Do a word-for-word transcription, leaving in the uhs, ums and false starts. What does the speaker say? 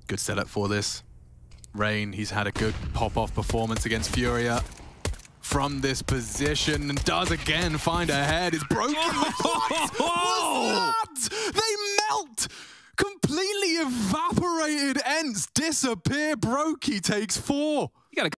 Good setup for this. Rain, he's had a good pop-off performance against Furia from this position and does again find a head. It's broken. What was that? They melt! Completely evaporated. Ents disappear. broky takes four. You gotta